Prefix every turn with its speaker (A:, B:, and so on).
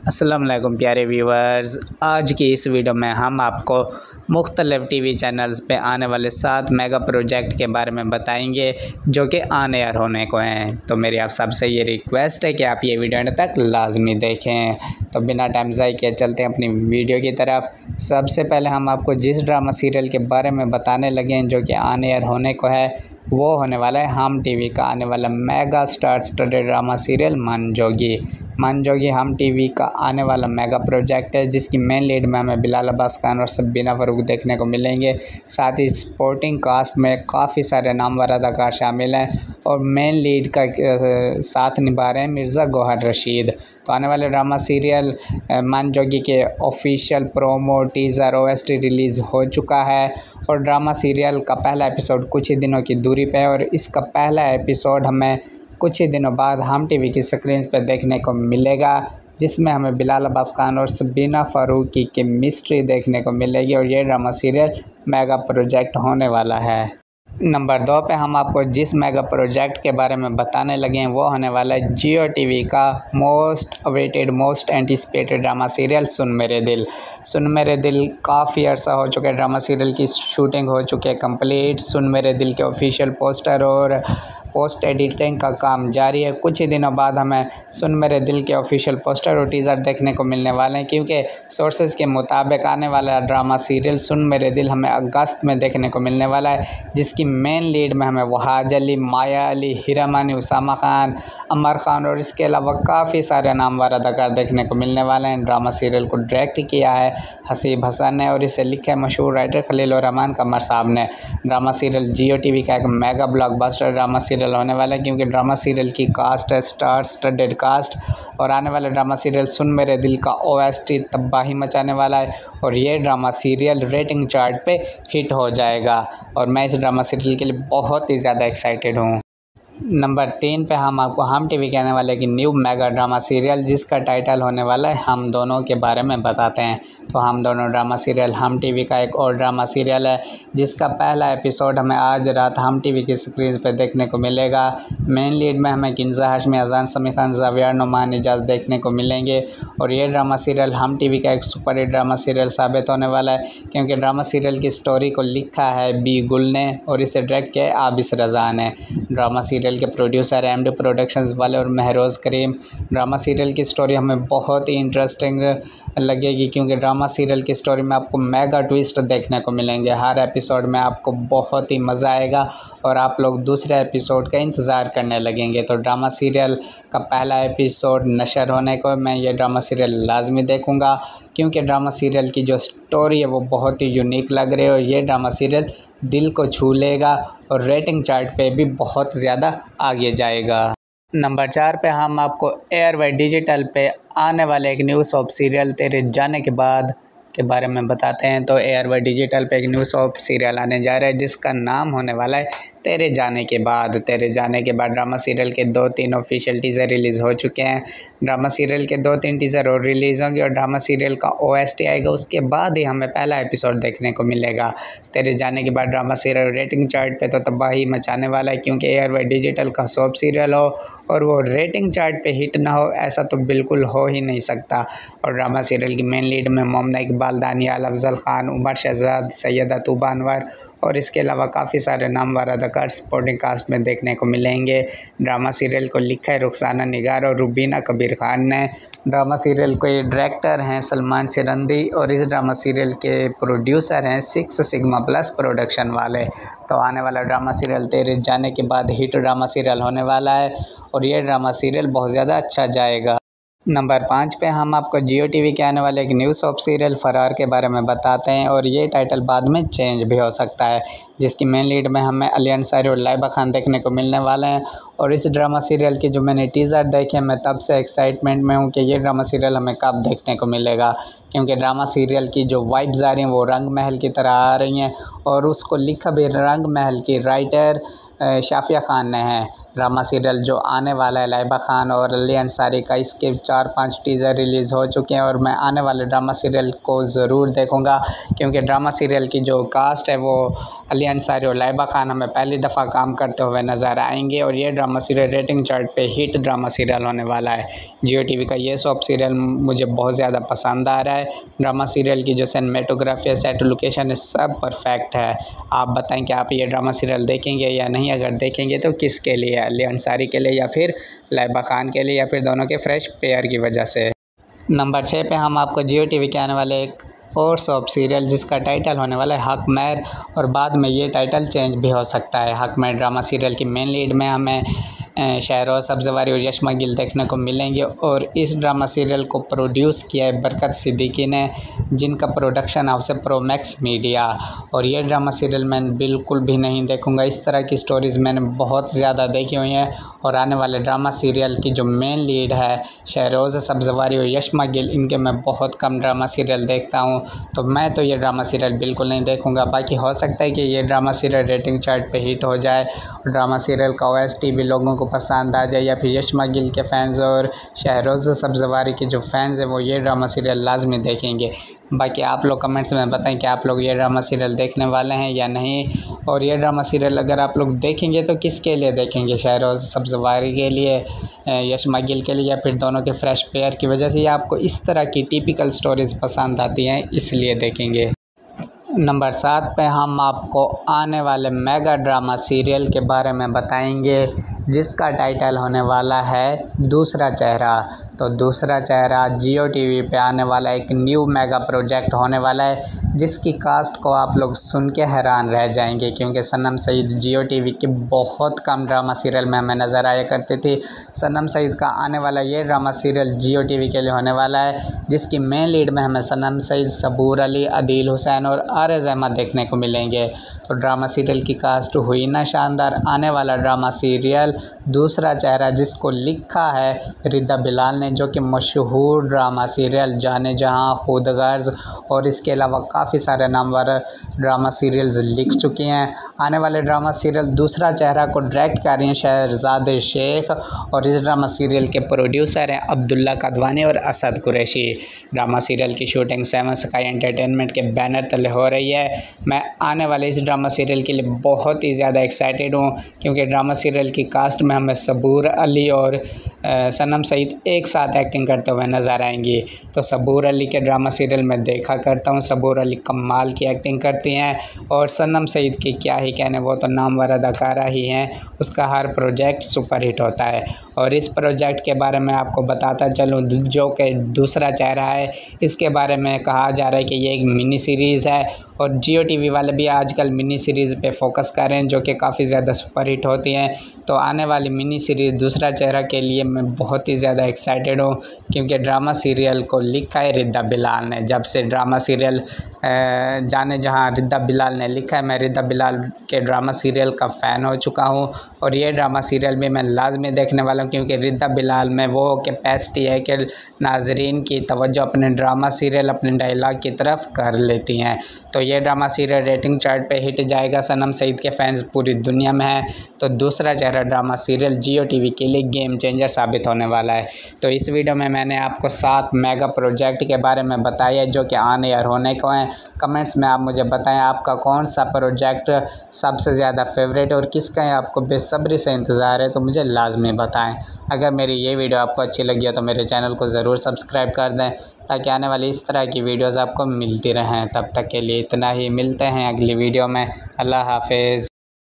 A: अस्सलाम वालेकुम प्यारे व्यूवर्स। आज की इस वीडियो में हम आपको मुख्तलिफ़ टीवी चैनल्स पे आने वाले 7 मेगा प्रोजेक्ट के बारे में बताएंगे जो कि ऑन एयर होने को हैं। तो मेरी आप सबसे ये रिक्वेस्ट है कि आप ये वीडियो एंड तक लाजमी देखें। तो बिना टाइम ज़ाय किए चलते हैं अपनी वीडियो की तरफ। सबसे पहले हम आपको जिस ड्रामा सीरियल के बारे में बताने लगे हैं जो कि ऑन एयर होने को है, वो होने वाला है हम टीवी का आने वाला mega star studded drama serial Man Jogi. मन जोगी हम टीवी का आने वाला मेगा प्रोजेक्ट है जिसकी मेन लीड में हमें बिलाल अब्बास खान और सबीना फ़ारूक देखने को मिलेंगे। साथ ही सपोर्टिंग कास्ट में काफ़ी सारे नामवर अदाकार शामिल हैं और मेन लीड का साथ निभा रहे हैं मिर्ज़ा गौहर रशीद। तो आने वाले ड्रामा सीरियल मन जोगी के official promo teaser OST release हो चुका है और ड्रामा सीरियल का पहला एपिसोड कुछ ही दिनों की दूरी पे है और इसका पहला एपिसोड हमें कुछ ही दिनों बाद हम टीवी की स्क्रीन पर देखने को मिलेगा, जिसमें हमें बिलाल अब्बास खान और सबीना फ़ारूक की केमिस्ट्री देखने को मिलेगी और ये ड्रामा सीरियल मेगा प्रोजेक्ट होने वाला है। नंबर 2 पे हम आपको जिस मेगा प्रोजेक्ट के बारे में बताने लगे हैं वो होने वाला है जियो टीवी का most awaited most anticipated drama serial Sun Mere Dil. सुन मेरे दिल काफ़ी अर्सा हो चुका है, ड्रामा सीरियल की शूटिंग हो चुकी है कंप्लीट। सुन मेरे दिल के ऑफिशियल पोस्टर और पोस्ट एडिटिंग का काम जारी है। कुछ ही दिनों बाद हमें सुन मेरे दिल के ऑफिशियल पोस्टर और टीज़र देखने को मिलने वाले हैं, क्योंकि सोर्सेज के मुताबिक आने वाला ड्रामा सीरियल सुन मेरे दिल हमें अगस्त में देखने को मिलने वाला है, जिसकी मेन लीड में हमें वहाज अली, माया अली, हीरा मानी, उसामा खान, अमर खान और इसके अलावा काफ़ी सारे नामवर अदाकार देखने को मिलने वाले हैं। ड्रामा सीरियल को डायरेक्ट किया है हसीब हसन ने और इसे लिखा है मशहूर राइटर खलील रहमान कमर साहब ने। ड्रामा सीरियल जियो टीवी का एक मेगा ब्लॉकबस्टर ड्रामा सीरियल होने वाला है, क्योंकि ड्रामा सीरियल की कास्ट है स्टार स्टडेड कास्ट और आने वाले ड्रामा सीरियल सुन मेरे दिल का OST तबाही मचाने वाला है और ये ड्रामा सीरियल रेटिंग चार्ट पे हिट हो जाएगा और मैं इस ड्रामा सीरियल के लिए बहुत ही ज़्यादा एक्साइटेड हूँ। नंबर 3 पे हम आपको हम टीवी के आने वाले की न्यू मेगा ड्रामा सीरियल जिसका टाइटल होने वाला है हम दोनों के बारे में बताते हैं। तो हम दोनों ड्रामा सीरियल हम टीवी का एक और ड्रामा सीरियल है जिसका पहला एपिसोड हमें आज रात हम टीवी की स्क्रीन पे देखने को मिलेगा। मेन लीड में हमें किन्जा हाशमी, अजान समी खान, जावियार नुमान इजाज़ देखने को मिलेंगे और ये ड्रामा सीरियल हम टीवी का एक सुपर हिट ड्रामा सीरियल साबित होने वाला है, क्योंकि ड्रामा सीरियल की स्टोरी को लिखा है बी गुल ने और इसे डायरेक्ट किया है आबिस रज़ा ने। ड्रामा सीरियल के प्रोड्यूसर MD प्रोडक्शंस वाले और महरोज़ करीम। ड्रामा सीरियल की स्टोरी हमें बहुत ही इंटरेस्टिंग लगेगी, क्योंकि ड्रामा सीरियल की स्टोरी में आपको मेगा ट्विस्ट देखने को मिलेंगे। हर एपिसोड में आपको बहुत ही मज़ा आएगा और आप लोग दूसरे एपिसोड का इंतज़ार करने लगेंगे। तो ड्रामा सीरियल का पहला एपिसोड नशर होने को मैं ये ड्रामा सीरियल लाजमी देखूँगा, क्योंकि ड्रामा सीरियल की जो स्टोरी है वो बहुत ही यूनिक लग रही है और ये ड्रामा सीरियल दिल को छू लेगा और रेटिंग चार्ट पे भी बहुत ज़्यादा आगे जाएगा। नंबर 4 पे हम आपको एयर व डिजिटल पे आने वाले एक न्यू सॉप सीरियल तेरे जाने के बाद के बारे में बताते हैं। तो एयर व डिजिटल पे एक न्यू सॉप सीरियल आने जा रहा है जिसका नाम होने वाला है तेरे जाने के बाद। तेरे जाने के बाद ड्रामा सीरियल के 2-3 ऑफिशियल टीज़र रिलीज़ हो चुके हैं। ड्रामा सीरियल के 2-3 टीज़र और रिलीज़ होंगे और ड्रामा सीरियल का OST आएगा, उसके बाद ही हमें पहला एपिसोड देखने को मिलेगा। तेरे जाने के बाद ड्रामा सीरियल रेटिंग चार्ट पे तो तबाही मचाने वाला है, क्योंकि एयर व डिजिटल का सॉप सीरियल हो और वो रेटिंग चार्ट पे हिट ना हो ऐसा तो बिल्कुल हो ही नहीं सकता। और ड्रामा सीरियल की मेन लीड में मोमना इकबाल, दानियाल, अफजल खान, उमर शहजाद, सैयदा तूबा अनवर और इसके अलावा काफ़ी सारे नामवर अदाकार सपोर्टिंग कास्ट में देखने को मिलेंगे। ड्रामा सीरियल को लिखा है रुखसाना निगार और रुबीना कबीर खान ने। ड्रामा सीरियल के डायरेक्टर हैं सलमान सिरंदी और इस ड्रामा सीरियल के प्रोड्यूसर हैं 6 सिग्मा प्लस प्रोडक्शन वाले। तो आने वाला ड्रामा सीरियल तेरे जाने के बाद हिट ड्रामा सीरियल होने वाला है और ये ड्रामा सीरियल बहुत ज़्यादा अच्छा जाएगा। नंबर 5 पे हम आपको जियो टीवी के आने वाले एक न्यू सॉप सीरियल फरार के बारे में बताते हैं और ये टाइटल बाद में चेंज भी हो सकता है, जिसकी मेन लीड में हमें अली अंसारी और लाइबा खान देखने को मिलने वाले हैं। और इस ड्रामा सीरियल की जो मैंने टीज़र देखे मैं तब से एक्साइटमेंट में हूँ कि ये ड्रामा सीरियल हमें कब देखने को मिलेगा, क्योंकि ड्रामा सीरियल की जो वाइब्स आ रही हैं वो रंग महल की तरह आ रही हैं और उसको लिखा भी रंग महल की राइटर शाफिया खान ने है। ड्रामा सीरियल जो आने वाला है लाइबा खान और अली अंसारी का, इसके 4-5 टीज़र रिलीज़ हो चुके हैं और मैं आने वाले ड्रामा सीरियल को ज़रूर देखूंगा, क्योंकि ड्रामा सीरियल की जो कास्ट है वो अली अंसारी और लाइबा खान हमें पहली दफ़ा काम करते हुए नज़र आएंगे और ये ड्रामा सीरियल रेटिंग चार्ट पे हिट ड्रामा सीरियल होने वाला है। जियो टीवी का ये सोप सीरियल मुझे बहुत ज़्यादा पसंद आ रहा है। ड्रामा सीरियल की जो सिनेमेटोग्राफी है, सेट लोकेशन है, सब परफेक्ट है। आप बताएं कि आप ये ड्रामा सीरियल देखेंगे या नहीं? अगर देखेंगे तो किसके लिए, अली अंसारी के लिए या फिर लाइबा खान के लिए या फिर दोनों के फ्रेश पेयर की वजह से? नंबर 6 पे हम आपको जियो टीवी के आने वाले एक और सोप सीरियल जिसका टाइटल होने वाला है हक मेहर, और बाद में ये टाइटल चेंज भी हो सकता है। हक मेहर ड्रामा सीरियल की मेन लीड में हमें शहरोज़ सब्ज़वारी और यशमा गिल देखने को मिलेंगे और इस ड्रामा सीरियल को प्रोड्यूस किया है बरकत सिद्दीकी ने, जिनका प्रोडक्शन हाउस है प्रोमैक्स मीडिया। और ये ड्रामा सीरियल मैं बिल्कुल भी नहीं देखूंगा। इस तरह की स्टोरीज़ मैंने बहुत ज़्यादा देखी हुई हैं और आने वाले ड्रामा सीरियल की जो मेन लीड है शहरोज़ सब्ज़वारी और यशमा गिल, इनके मैं बहुत कम ड्रामा सीरियल देखता हूँ, तो मैं तो ये ड्रामा सीरियल बिल्कुल नहीं देखूँगा। बाकी हो सकता है कि ये ड्रामा सीरियल रेटिंग चार्ट पे हिट हो जाए और ड्रामा सीरियल का OST भी लोगों को पसंद आ जाए, या फिर यशमा गिल के फैंस और शहरोज़ सब्ज़वारी के जो फैंस हैं वो ये ड्रामा सीरियल लाजमी देखेंगे। बाकी आप लोग कमेंट्स में बताएं कि आप लोग ये ड्रामा सीरियल देखने वाले हैं या नहीं, और ये ड्रामा सीरियल अगर आप लोग देखेंगे तो किसके लिए देखेंगे? शहरोज़ सब्ज़वारी के लिए, यशमा गिल के लिए, या फिर दोनों के फ्रेश पेयर की वजह से, या आपको इस तरह की टिपिकल स्टोरीज़ पसंद आती हैं इसलिए देखेंगे? नंबर 7 पे हम आपको आने वाले मेगा ड्रामा सीरियल के बारे में बताएंगे जिसका टाइटल होने वाला है दूसरा चेहरा। तो दूसरा चेहरा जियो टीवी पे आने वाला एक न्यू मेगा प्रोजेक्ट होने वाला है जिसकी कास्ट को आप लोग सुन के हैरान रह जाएंगे, क्योंकि सनम सईद जियो टीवी की बहुत कम ड्रामा सीरियल में हमें नज़र आया करती थी। सनम सईद का आने वाला ये ड्रामा सीरियल जियो टीवी के लिए होने वाला है जिसकी मेन लीड में हमें सनम सईद, सबूर अली, अदील हुसैन और आरज़ अहमद देखने को मिलेंगे। तो ड्रामा सीरियल की कास्ट हुई ना शानदार। आने वाला ड्रामा सीरियल दूसरा चेहरा जिसको लिखा है रिदा बिलाल ने, जो कि मशहूर ड्रामा सीरियल जाने जहाँ, खुद गर्ज और इसके अलावा काफ़ी सारे नामवर ड्रामा सीरियल्स लिख चुकी हैं। आने वाले ड्रामा सीरियल दूसरा चेहरा को डायरेक्ट कर रही हैं शहजादे शेख और इस ड्रामा सीरियल के प्रोड्यूसर हैं अब्दुल्ला कदवानी और असद कुरैशी। ड्रामा सीरियल की शूटिंग 7 स्काई एंटरटेनमेंट के बैनर तले हो रही है। मैं आने वाले इस ड्रामा सीरियल के लिए बहुत ही ज़्यादा एक्साइटेड हूँ, क्योंकि ड्रामा सीरियल की कास्ट में हमें सबूर अली और सनम सईद एक साथ एक्टिंग करते हुए नज़र आएंगी। तो सबूर अली के ड्रामा सीरियल में देखा करता हूँ, सबूर अली कमाल की एक्टिंग करती हैं और सनम सईद की क्या ही कहने, वो तो नामवर अदाकारा ही हैं। उसका हर प्रोजेक्ट सुपरहिट होता है। और इस प्रोजेक्ट के बारे में आपको बताता चलूँ, जो कि दूसरा चेहरा है, इसके बारे में कहा जा रहा है कि ये एक मिनी सीरीज़ है और जियो टीवी वाले भी आजकल मिनी सीरीज़ पे फोकस कर रहे हैं जो कि काफ़ी ज़्यादा सुपरहिट होती हैं। तो आने वाली मिनी सीरीज़ दूसरा चेहरा के लिए मैं बहुत ही ज़्यादा एक्साइटेड हूँ, क्योंकि ड्रामा सीरियल को लिखा है रिदा बिलाल ने। जब से ड्रामा सीरियल जाने जहाँ रिदा बिलाल ने लिखा है, मैं रिदा बिलाल के ड्रामा सीरियल का फ़ैन हो चुका हूँ और ये ड्रामा सीरियल भी मैं लाजमी देखने वाला हूँ, क्योंकि रिदा बिलाल में वो कैपेसिटी है कि नाजरीन की तवज्जो अपने ड्रामा सीरियल, अपने डायलॉग की तरफ कर लेती हैं। तो ये ड्रामा सीरियल रेटिंग चार्ट पे हिट जाएगा। सनम सईद के फैंस पूरी दुनिया में हैं, तो दूसरा चेहरा ड्रामा सीरियल जियो टीवी के लिए गेम चेंजर साबित होने वाला है। तो इस वीडियो में मैंने आपको 7 मेगा प्रोजेक्ट के बारे में बताया जो कि ऑन एयर होने को हैं। कमेंट्स में आप मुझे बताएं आपका कौन सा प्रोजेक्ट सबसे ज़्यादा फेवरेट और किसका है आपको बेसब्री से इंतज़ार है, तो मुझे लाजमी बताएं। अगर मेरी ये वीडियो आपको अच्छी लगी हो तो मेरे चैनल को ज़रूर सब्सक्राइब कर दें, ताकि आने वाली इस तरह की वीडियोज़ आपको मिलती रहें। तब तक के लिए इतना ही, मिलते हैं अगली वीडियो में। अल्लाह हाफिज़।